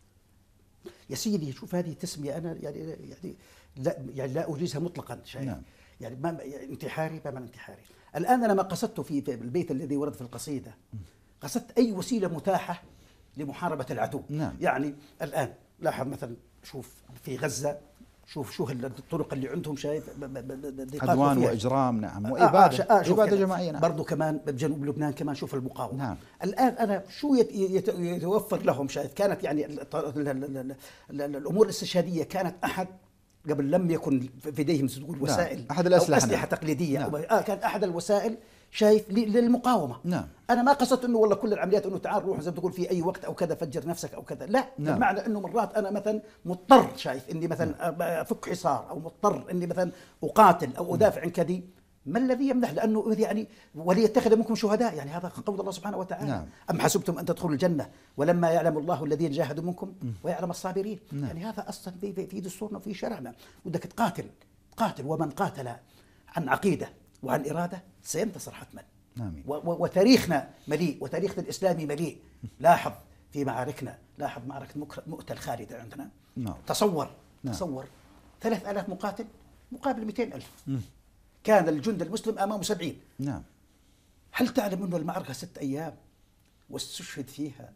يا سيدي شوف، هذه تسمية أنا يعني يعني لا يعني لا أجيزها مطلقا شيء. نعم. يعني ما يعني انتحاري ما معنى انتحاري؟ الآن أنا ما قصدته في البيت الذي ورد في القصيدة، قصدت أي وسيلة متاحة لمحاربة العدو. نعم. يعني الآن لاحظ مثلا، شوف في غزة، شوف شو الطرق اللي عندهم، شايف عدوان واجرام. نعم. واباده آه آه اباده جماعيه. نعم. برضه كمان بجنوب لبنان كمان شوف المقاومه. نعم. الان انا شو يتوفر لهم، شايف كانت يعني الامور الاستشهاديه كانت احد قبل لم يكن في يديهم تقول وسائل. نعم. احد الاسلحه. اسلحه تقليديه. نعم. اه كانت احد الوسائل شايف للمقاومه. نعم. انا ما قصدت انه والله كل العمليات انه تعال روح زي ما تقول في اي وقت او كذا فجر نفسك او كذا، لا. نعم. المعنى انه مرات انا مثلا مضطر، شايف اني مثلا افك حصار او مضطر اني مثلا اقاتل او ادافع عن كذي، ما الذي يمنح؟ لانه يعني وليتخذ منكم شهداء، يعني هذا قول الله سبحانه وتعالى. نعم. ام حسبتم ان تدخلوا الجنه ولما يعلم الله الذين جاهدوا منكم ويعلم الصابرين. نعم. يعني هذا اصلا في في دستورنا وفي شرعنا، بدك تقاتل تقاتل ومن قاتل عن عقيده وعن اراده سينتصر حتما. آمين. وتاريخنا مليء، وتاريخنا الإسلامي مليء. لاحظ في معاركنا، لاحظ معركة مؤتة الخالدة عندنا. نعم. تصور نعم. تصور ثلاث آلاف مقاتل مقابل مئتين ألف. م. كان الجند المسلم أمامه سبعين. نعم. هل تعلم أنه المعركة ست أيام واستشهد فيها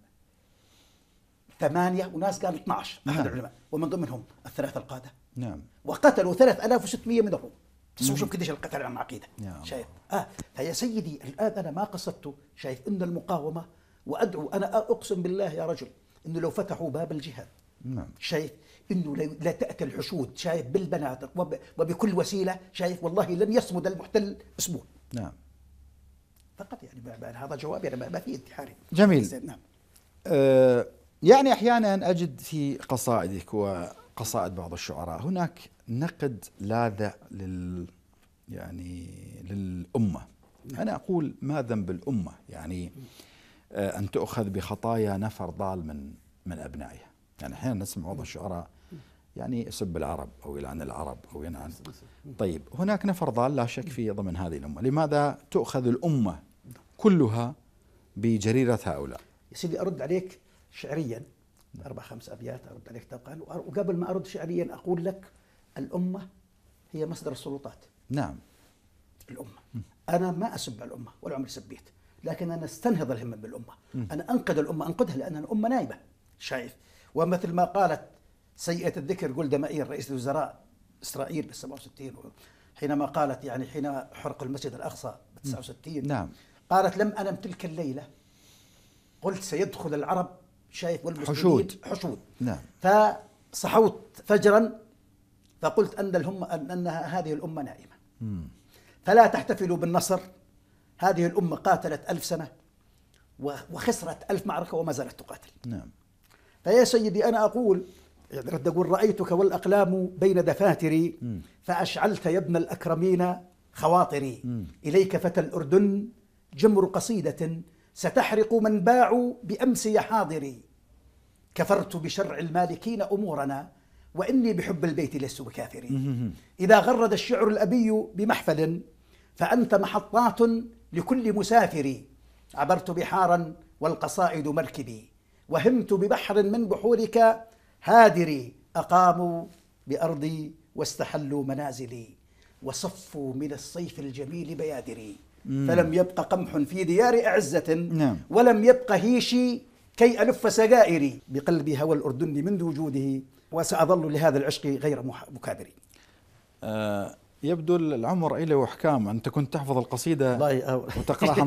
ثمانية وناس قالوا اثني عشر أحد نعم. العلماء ومن ضمنهم الثلاثة القادة. نعم. وقتلوا ثلاثة آلاف وستمئة منهم. تسوي شوف قديش القتل عن عقيدة. نعم. شايف؟ آه فيا سيدي الآن أنا ما قصدته، شايف إن المقاومة، وأدعو أنا أقسم بالله يا رجل إنه لو فتحوا باب الجهاد، نعم. شايف إنه لا تأتي الحشود، شايف بالبنادق وب... وبكل وسيلة، شايف والله لن يصمد المحتل أسبوع. نعم. فقط يعني هذا جوابي، أنا ما في انتحاري. جميل. نعم. آه يعني أحيانا أجد في قصائدك وقصائد بعض الشعراء هناك نقد لاذع لل يعني للأمة. أنا أقول ما ذنب الأمة يعني آه أن تؤخذ بخطايا نفر ضال من من أبنائها. يعني أحيانا نسمع بعض الشعراء يعني يسب العرب أو يلعن العرب أو ينعن. طيب هناك نفر ضال لا شك في ضمن هذه الأمة، لماذا تؤخذ الأمة كلها بجريرة هؤلاء؟ يا سيدي أرد عليك شعريا أربع خمس أبيات أرد عليك طبعا، وقبل ما أرد شعريا أقول لك الأمة هي مصدر السلطات. نعم. الأمة، أنا ما أسب الأمة ولا عمري سبيت، لكن أنا استنهض الهمم بالأمة. أنا أنقذ الأمة، أنقذها لأن الأمة نايمة. شايف؟ ومثل ما قالت سيئة الذكر جولدا مائير رئيس وزراء إسرائيل بال سبعة وستين، حينما قالت يعني حين حرق المسجد الأقصى بال تسعة وستين، نعم. قالت لم أنم تلك الليلة قلت سيدخل العرب، شايف، والمسلمين حشود حشود. نعم. فصحوت فجرا فقلت أن الهم أن أنها هذه الأمة نائمة. مم. فلا تحتفلوا بالنصر، هذه الأمة قاتلت ألف سنة وخسرت ألف معركة وما زالت تقاتل. نعم. فيا سيدي أنا أقول يعني رد أقول رأيتك والأقلام بين دفاتري مم. فأشعلت يا ابن الأكرمين خواطري. مم. إليك فتى الأردن جمر قصيدة ستحرق من باعوا بأمس يا حاضري. كفرت بشرع المالكين أمورنا وإني بحب البيت لست بكافر. إذا غرد الشعر الأبي بمحفل فأنت محطات لكل مسافر. عبرت بحارا والقصائد مركبي وهمت ببحر من بحورك هادري. أقاموا بأرضي واستحلوا منازلي وصفوا من الصيف الجميل بيادري. فلم يبق قمح في ديار أعزة نعم. ولم يبق هيشي كي ألف سجائري. بقلبي هوى الأردن منذ وجوده وسأظل لهذا العشق غير مكابري. آه يبدو العمر له أحكام. أنت كنت تحفظ القصيدة وتقرأها.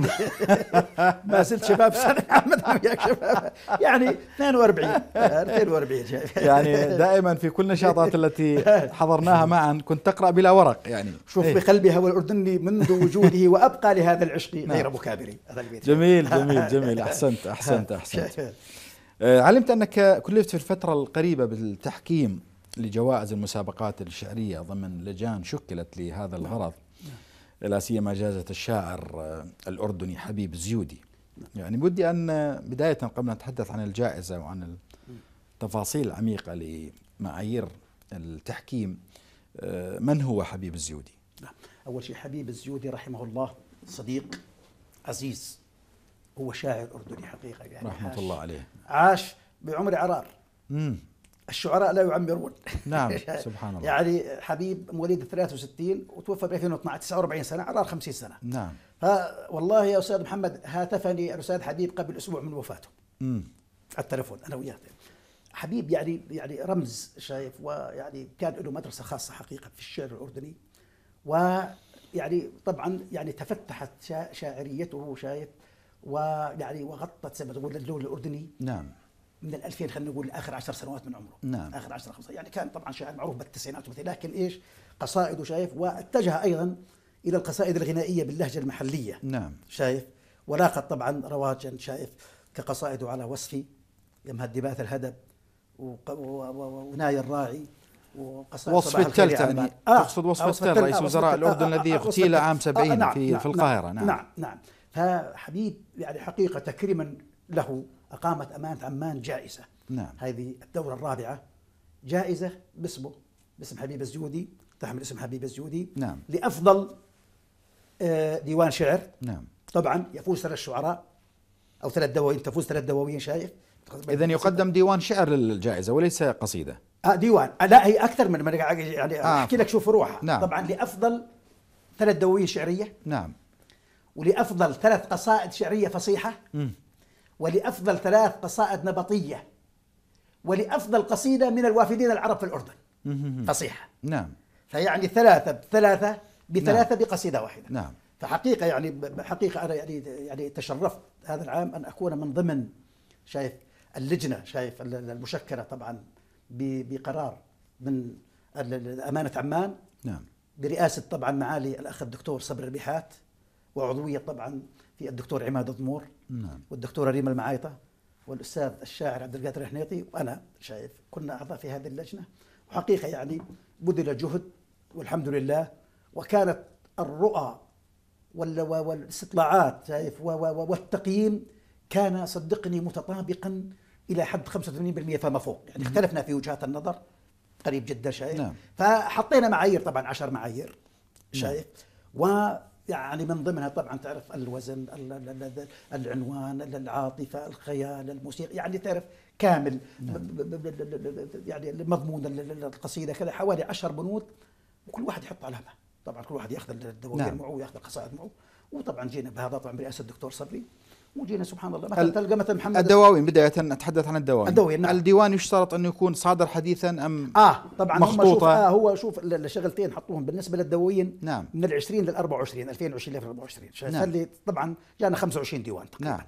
ما زلت شباب سنة يا شباب يعني اثنين وأربعين اثنين وأربعين يعني دائما في كل النشاطات التي حضرناها معا كنت تقرأ بلا ورق. يعني شوف ايه؟ بقلبي هوى الأردني منذ وجوده وأبقى لهذا العشق غير مكابري. جميل جميل جميل. أحسنت أحسنت أحسنت. علمت أنك كلفت في الفترة القريبة بالتحكيم لجوائز المسابقات الشعرية ضمن لجان شكلت لهذا الغرض، لا سيما جائزة الشاعر الأردني حبيب الزيودي. يعني بدي أن بداية قبل أن نتحدث عن الجائزة وعن التفاصيل العميقة لمعايير التحكيم، من هو حبيب الزيودي؟ أول شيء حبيب الزيودي رحمه الله صديق عزيز، هو شاعر أردني حقيقة يعني رحمة الله عليه، عاش بعمر عرار. مم. الشعراء لا يعمرون. نعم سبحان الله. يعني حبيب مواليد ثلاثة وستين وتوفى ب ألفين واثناشر، تسعة وأربعين سنة، عرار خمسين سنة. نعم. فوالله يا أستاذ محمد هاتفني الأستاذ حبيب قبل أسبوع من وفاته. امم على التليفون أنا وياه. حبيب يعني يعني رمز، شايف، ويعني كان له مدرسة خاصة حقيقة في الشعر الأردني، ويعني طبعا يعني تفتحت شاعريته، شايف، ويعني وغطت زي ما تقول اللون الأردني. نعم. من الألفين خلينا نقول آخر عشر سنوات من عمره. نعم. آخر عشر خمسة يعني كان طبعا شاعر معروف بالتسعينات، لكن إيش قصائده، شايف، واتجه أيضا إلى القصائد الغنائية باللهجة المحلية. نعم. شايف، ولاقت طبعا رواجا، شايف، كقصائده على وصفي، يمهد دباث الهدب، وناي الراعي، وقصائد وصف التل يعني آه تقصد وصف التل رئيس وزراء الأردن الذي آه اغتيل عام سبعين آه نعم في نعم في القاهرة. نعم نعم, نعم. فحبيب يعني حقيقة تكريما له أقامت أمانة عمان جائزة. نعم. هذه الدورة الرابعة، جائزة باسمه، باسم حبيب الزيودي، تحمل اسم حبيب الزيودي. نعم. لأفضل ديوان شعر. نعم. طبعا يفوز ثلاث شعراء أو ثلاث دواوين، تفوز ثلاث دواوين، شايف، إذن يقدم ديوان شعر للجائزة وليس قصيدة. اه ديوان، آه لا هي اكثر من يعني آه. احكي لك شو فروعها. نعم. طبعا لافضل ثلاث دواوين شعريه، نعم، ولافضل ثلاث قصائد شعريه فصيحه، م. ولافضل ثلاث قصائد نبطيه، ولافضل قصيده من الوافدين العرب في الاردن م. فصيحه. نعم. فيعني ثلاثه بثلاثه بثلاثه نعم. بقصيده واحده. نعم. فحقيقه يعني حقيقه انا يعني يعني تشرفت هذا العام ان اكون من ضمن شايف اللجنه شايف المشكله طبعا بقرار من امانه عمان. نعم. برئاسه طبعا معالي الاخ الدكتور صبري الربيحات، وعضويه طبعا في الدكتور عماد الضمور. نعم. والدكتوره ريما المعايطه، والاستاذ الشاعر عبد القادر الحنيطي، وانا شايف كنا اعضاء في هذه اللجنه. وحقيقه يعني بذل جهد والحمد لله، وكانت الرؤى والاستطلاعات شايف والتقييم كان صدقني متطابقا الى حد خمسة وثمانين بالمئة فما فوق، يعني اختلفنا في وجهات النظر قريب جدا شايف. نعم. فحطينا معايير طبعا عشر معايير شايف. نعم. ويعني من ضمنها طبعا تعرف الوزن، العنوان، العاطفه، الخيال، الموسيقى، يعني تعرف كامل. نعم. يعني مضمون القصيده كذا حوالي عشر بنود، وكل واحد يحط علامه. طبعا كل واحد ياخذ الدواوين. نعم. معه وياخذ القصائد معه. وطبعا جينا بهذا طبعا برئاسه الدكتور صبري، وجينا سبحان الله مثلا تلقى مثلا محمد الدواوين. بداية نتحدث عن الدواوين. الدواوين نعم. الديوان يشترط انه يكون صادر حديثا ام اه طبعا مخطوطة؟ هم شوف آه هو شوف الشغلتين حطوهم بالنسبه للدواوين. نعم. من العشرين للأربعة وعشرين ألفين وعشرين لألفين وأربعة وعشرين. نعم. اللي طبعا جانا خمسة وعشرين ديوان تقريبا. نعم.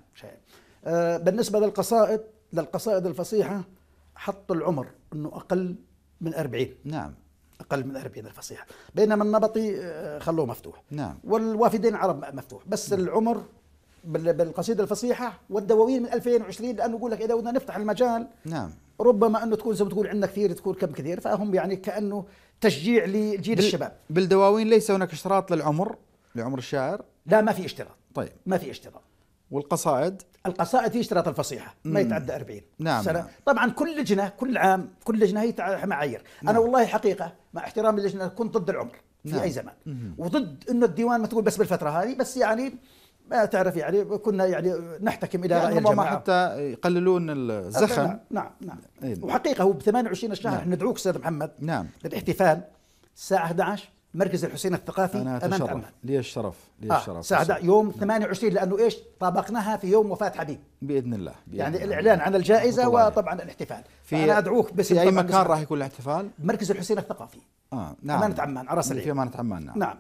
آه بالنسبه للقصائد للقصائد الفصيحه حط العمر انه اقل من أربعين. نعم. اقل من أربعين الفصيحه، بينما النبطي آه خلوه مفتوح. نعم. والوافدين العرب مفتوح، بس نعم. العمر بالقصيده الفصيحه والدواوين من ألفين وعشرين، لانه يقول لك اذا بدنا نفتح المجال. نعم. ربما انه تكون زي ما تقول عندنا كثير، تكون كم كثير، فهم يعني كانه تشجيع لجيل الشباب. بالدواوين ليس هناك اشتراط للعمر، لعمر الشاعر؟ لا ما في اشتراط. طيب. ما في اشتراط. والقصائد؟ القصائد هي اشتراط الفصيحه ما يتعدى أربعين. نعم. سنة. طبعا كل لجنه كل عام كل لجنه هي معايير. نعم. انا والله حقيقه مع احترامي للجنه كنت ضد العمر في نعم. اي زمان. مم. وضد انه الديوان ما تقول بس بالفتره هذه، بس يعني ما تعرف يعني كنا يعني نحتكم الى يعني ربما حتى يقللون الزخم. نعم نعم, نعم. إيه. وحقيقه هو ب ثمانية وعشرين الشهر نعم. ندعوك استاذ محمد. نعم. للاحتفال الساعه أحد عشر مركز الحسين الثقافي امانه عمان. لي الشرف لي آه. الشرف ساعة يوم ثمانية وعشرين، لانه ايش طابقناها في يوم وفاه حبيب باذن الله, بإذن يعني الله. الاعلان عن الجائزه وطبعا الاحتفال. انا ادعوك بس في اي مكان راح يكون الاحتفال؟ مركز الحسين الثقافي. اه نعم. امانه عمان عراس العين. في امانه عمان. نعم. نعم.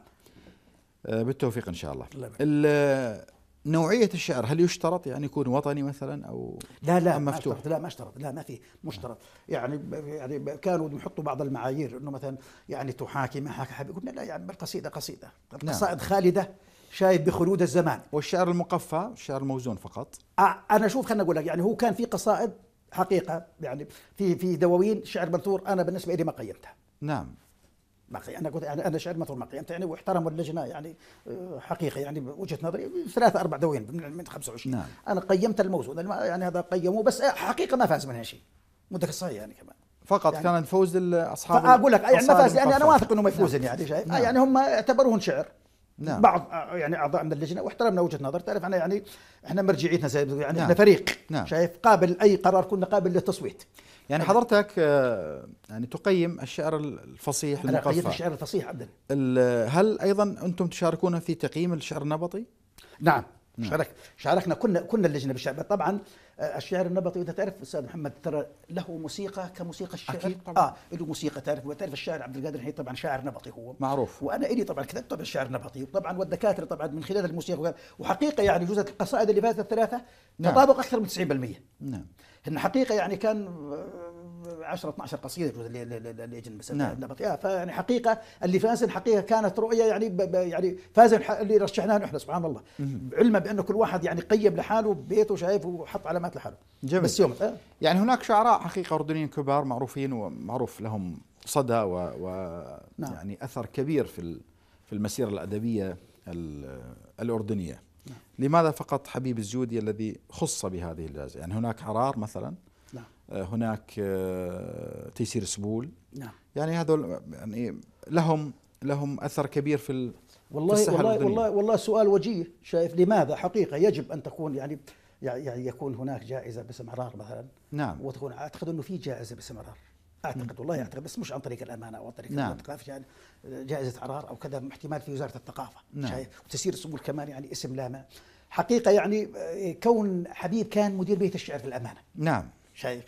آه بالتوفيق ان شاء الله. نوعية الشعر هل يشترط يعني يكون وطني مثلا او لا لا مفتوح؟ ما لا ما اشترط، لا ما في مشترط. يعني يعني كانوا يحطوا بعض المعايير انه مثلا يعني تحاكي ما حكى حبيب، قلنا لا يعني القصيده قصيده، القصائد نعم. خالده شايب بخلود الزمان. والشعر المقفى الشعر الموزون فقط؟ آه انا شوف خلينا اقول لك يعني هو كان في قصائد حقيقه يعني في في دواوين شعر منثور انا بالنسبه لي ما قيمتها. نعم. ما انا قلت يعني انا شعر منثور ما قيمته يعني، واحترموا اللجنه يعني حقيقه يعني وجهه نظري ثلاثه اربع دواوين من خمسة وعشرين. نعم. انا قيمت الموزون يعني هذا قيموه، بس حقيقه ما فاز منها شيء مدة الصحيح يعني كمان فقط يعني كان الفوز الاصحاب. اقول لك يعني ما فاز يعني انا واثق انه ما يفوزن. نعم. يعني شايف. نعم. يعني هم اعتبروهن شعر. نعم. بعض يعني اعضاء من اللجنه واحترمنا وجهه نظر. تعرف انا يعني احنا مرجعيتنا زي يعني نعم. احنا فريق. نعم. شايف قابل اي قرار كنا قابل للتصويت. يعني حضرتك يعني تقيم الشعر الفصيح المقفى. انا قيمت الشعر الفصيح عبدا. هل ايضا انتم تشاركون في تقييم الشعر النبطي؟ نعم. نعم. شارك شاركنا كنا كنا اللجنه بالشعر. طبعا الشعر النبطي اذا تعرف استاذ محمد ترى له موسيقى كموسيقى الشعر. أكيد طبعا. اه له موسيقى. تعرف وتعرف الشاعر عبد القادر الحنيطي طبعا شاعر نبطي هو معروف. وانا الي طبعا كتبت طبعا الشعر النبطي، وطبعا والدكاتره طبعا من خلال الموسيقى. وحقيقه يعني جزء القصائد اللي فاتت الثلاثه نعم. تطابق اكثر من تسعين بالمئة. نعم. ان حقيقه يعني كان عشرة اثني عشر قصيده جزء اللي اجن مثلا النبطي. فيعني حقيقه اللي فازن حقيقه كانت رؤيه يعني يعني فازن اللي رشحناه نحن سبحان الله، علما بانه كل واحد يعني قيم لحاله ببيته شايف وحط علامات لحاله. جميل. بس يوم أه؟ يعني هناك شعراء حقيقه اردنيين كبار معروفين ومعروف لهم صدى و, و نعم. يعني اثر كبير في في المسيره الادبيه الاردنيه. نعم. لماذا فقط حبيب الزودي الذي خص بهذه الجائزه؟ يعني هناك حرار مثلا. نعم. هناك تيسير سبول. نعم. يعني هذول يعني لهم لهم اثر كبير في والله والله والله والله سؤال وجيه. شايف لماذا حقيقه يجب ان تكون يعني يعني يكون هناك جائزة باستمرار مثلا. نعم. وتكون أعتقد أنه في جائزة باستمرار. أعتقد والله أعتقد بس مش عن طريق الأمانة أو عن طريق نعم. الثقافة، يعني جائزة عرار أو كذا احتمال في وزارة الثقافة. نعم. شايف، وتسير السبل كمان يعني اسم لامع حقيقة. يعني كون حبيب كان مدير بيت الشعر في الأمانة. نعم. شايف،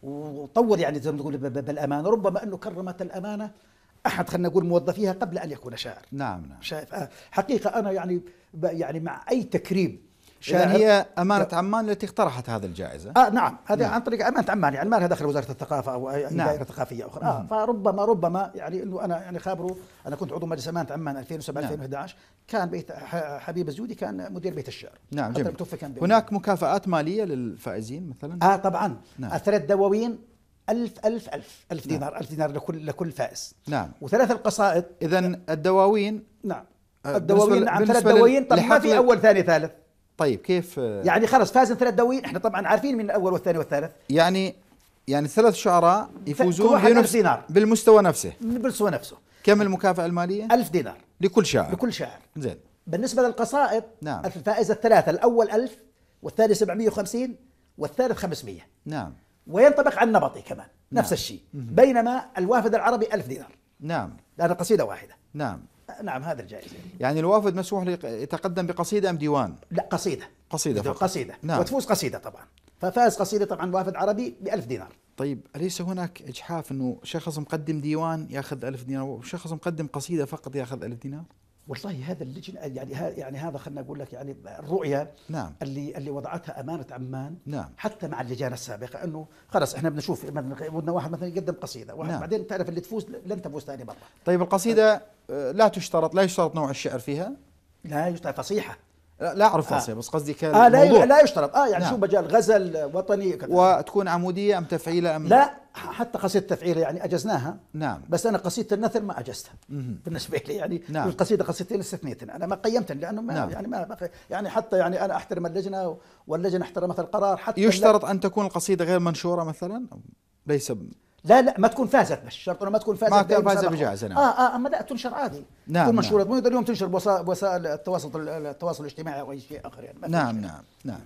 وطور يعني زي ما تقول بالأمانة، ربما أنه كرمت الأمانة أحد خلينا نقول موظفيها قبل أن يكون شاعر. نعم نعم. شايف، آه حقيقة أنا يعني يعني مع أي تكريم إذن هي أمانة عمان التي اقترحت هذه الجائزة. آه نعم، هذا نعم. عن طريق أمانة عمان، يعني ما لها دخل وزارة الثقافة أو أي نعم. دائرة ثقافية أخرى. آه فربما ربما يعني إنه أنا يعني خابره، أنا كنت عضو مجلس أمانة عمان ألفين وسبعة نعم. ألفين وأحد عشر، كان بيت حبيب الزودي كان مدير بيت الشعر. نعم جميل. كان هناك مكافآت مالية للفائزين مثلا؟ آه طبعا. نعم. الثلاث دواوين ألف ألف ألف ألف دينار. نعم. ألف دينار لكل لكل فائز. نعم. وثلاث القصائد. إذن الدواوين. نعم. آه الدواوين نعم ثلاث دواوين. طب ما في أول ثاني ثالث. طيب كيف يعني خلص فاز ثلاث دواوين، احنا طبعا عارفين من الاول والثاني والثالث. يعني يعني ثلاث شعراء يفوزون بنفس دينار بالمستوى نفسه. بالمستوى نفسه. كم المكافأة المالية؟ ألف دينار لكل شاعر. لكل شاعر. زين. بالنسبة للقصائد نعم. الفائزة الثلاثة، الأول ألف والثاني سبعمائة وخمسين والثالث خمسمائة. نعم. وينطبق على النبطي كمان. نعم. نفس الشيء. بينما الوافد العربي ألف دينار. نعم. لأن قصيدة واحدة. نعم. نعم هذا الجائزة. يعني الوافد مسموح له يتقدم بقصيدة أم ديوان؟ لا قصيدة. قصيدة فقط. قصيدة. نعم. وتفوز قصيدة طبعا. ففاز قصيدة طبعا وافد عربي بألف دينار. طيب أليس هناك إجحاف أنه شخص مقدم ديوان يأخذ ألف دينار وشخص مقدم قصيدة فقط يأخذ ألف دينار؟ والله هذا اللجنة يعني يعني هذا خلنا أقول لك يعني الرؤية. نعم. اللي اللي وضعتها أمانة عمان. نعم. حتى مع اللجان السابقة إنه خلاص إحنا بنشوف بدنا واحد مثلا يقدم قصيدة، واحد نعم. بعدين تعرف اللي تفوز لن تفوز ثاني مرة. طيب القصيدة لا تشترط، لا يشترط نوع الشعر فيها؟ لا يشترط فصيحة. لا, لا أعرف فصيحة. آه. بس قصدي كان آه لا لا يشترط. آه يعني نعم. شو مجال غزل وطني كذا. وتكون عمودية أم تفعيلة أم لا حتى قصيدة تفعيلة يعني أجزناها. نعم. بس أنا قصيدة النثر ما أجزتها. مم. بالنسبة لي يعني نعم. القصيدة قصيدتين استثنيتين أنا ما قيمتن لأنه ما نعم. يعني ما يعني حتى يعني أنا أحترم اللجنة واللجنة احترمت القرار. حتى يشترط أن تكون القصيدة غير منشورة مثلا؟ ليس ب... لا لا ما تكون فازت، بس شرط انه ما تكون فازت. ما كان فازت بجائزة. نعم. اه اه اما لا تنشر عادي. نعم. تكون منشورة. مو اليوم تنشر بوسائل التواصل التواصل الاجتماعي او اي شيء اخر يعني. نعم نعم نعم.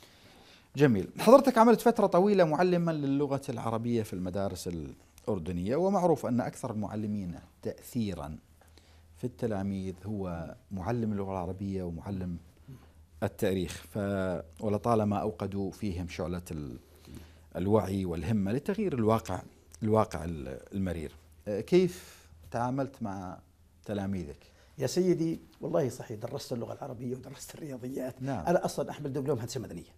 جميل. حضرتك عملت فترة طويلة معلما للغة العربية في المدارس الأردنية، ومعروف أن أكثر المعلمين تأثيرا في التلاميذ هو معلم اللغة العربية ومعلم التاريخ، ف ولطالما أوقدوا فيهم شعلة ال... الوعي والهمة لتغيير الواقع الواقع المرير. كيف تعاملت مع تلاميذك؟ يا سيدي والله صحيح درست اللغة العربية ودرست الرياضيات. نعم. أنا أصلا أحمل دبلوم هندسة مدنية.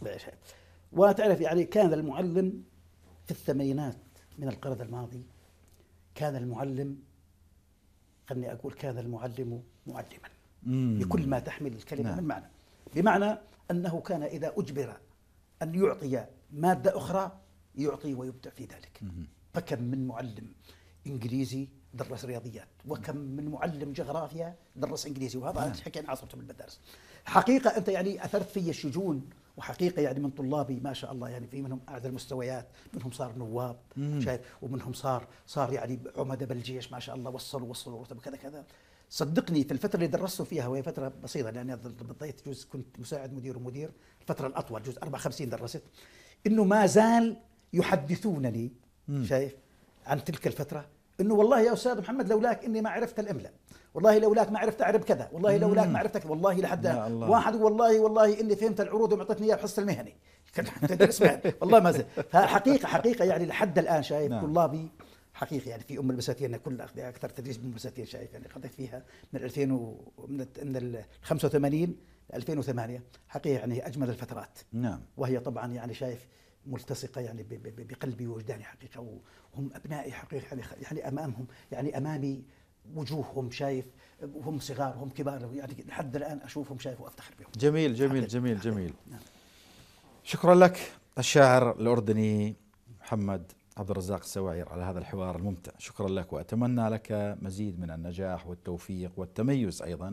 وتعرف يعني كان المعلم في الثمانينات من القرن الماضي، كان المعلم خلني أقول كان المعلم معلما مم. بكل ما تحمل الكلمة. نعم. من معنى بمعنى أنه كان إذا أجبر أن يعطي مادة أخرى يعطي ويبدع في ذلك. فكم من معلم إنجليزي درس رياضيات، وكم من معلم جغرافيا درس إنجليزي، وهذا حكينا عصرته بالمدارس. حقيقة أنت يعني أثرت في الشجون، وحقيقة يعني من طلابي ما شاء الله يعني في منهم أعلى المستويات، منهم صار نواب شايف، ومنهم صار صار يعني عمدة بالجيش ما شاء الله، وصلوا وصلوا رتب كذا كذا. صدقني في الفترة اللي درسوا فيها وهي فترة بسيطة لأني قضيت جزء كنت مساعد مدير ومدير، الفترة الأطول جزء أربعة وخمسين درست، إنه ما زال يحدثونني شايف عن تلك الفترة، إنه والله يا أستاذ محمد لولاك إني ما عرفت الإملاء، والله لولاك ما عرفت أعرب كذا، والله لولاك ما عرفت، والله لحد واحد والله والله إني فهمت العروض ومعطتني إياها بحصة المهني والله ما زال. فحقيقة حقيقة يعني لحد الآن شايف نعم. طلابي حقيقي يعني في ام البساتين كل اكثر تدريس بام البساتين شايف يعني قضيت فيها من ألفين ومن ال خمسة وثمانين ألفين وثمانية حقيقه يعني اجمل الفترات. نعم. وهي طبعا يعني شايف ملتصقه يعني بقلبي ووجداني حقيقه، وهم ابنائي حقيقه يعني يعني امامهم يعني امامي وجوههم شايف، وهم صغار وهم كبار يعني لحد الان اشوفهم شايف وافتخر بهم. جميل جميل جميل جميل. نعم. شكرا لك الشاعر الاردني محمد عبد الرزاق السواعير على هذا الحوار الممتع، شكرا لك، وأتمنى لك مزيد من النجاح والتوفيق والتميز أيضا،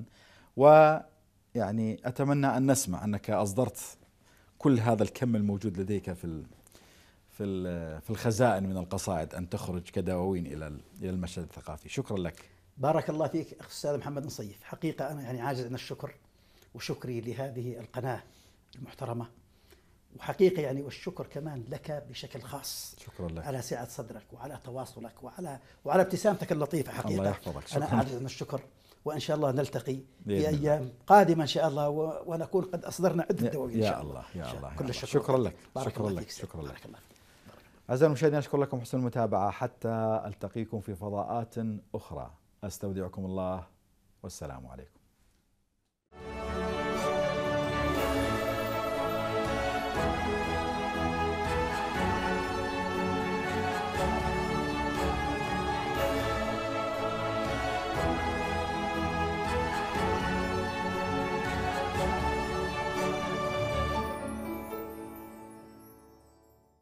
ويعني أتمنى أن نسمع أنك أصدرت كل هذا الكم الموجود لديك في في في الخزائن من القصائد أن تخرج كدواوين إلى إلى المشهد الثقافي. شكرا لك. بارك الله فيك أستاذ محمد نصيف، حقيقة أنا يعني عاجز عن الشكر، وشكري لهذه القناة المحترمة وحقيقة يعني والشكر كمان لك بشكل خاص. شكرا لك على سعة صدرك وعلى تواصلك وعلى وعلى ابتسامتك اللطيفة حقيقة. الله يحفظك. شكرا. أنا أعرف من الشكر، وإن شاء الله نلتقي في الله. أيام قادمة إن شاء الله، ونكون قد أصدرنا عدة دواوين إن يا شاء الله يا الله يا كل الله. الشكر. شكرا لك. بارك شكرا الله لك. فيك. شكرا لك. بارك الله فيك. أعزائي المشاهدين أشكر لكم حسن المتابعة، حتى ألتقيكم في فضاءات أخرى. أستودعكم الله والسلام عليكم.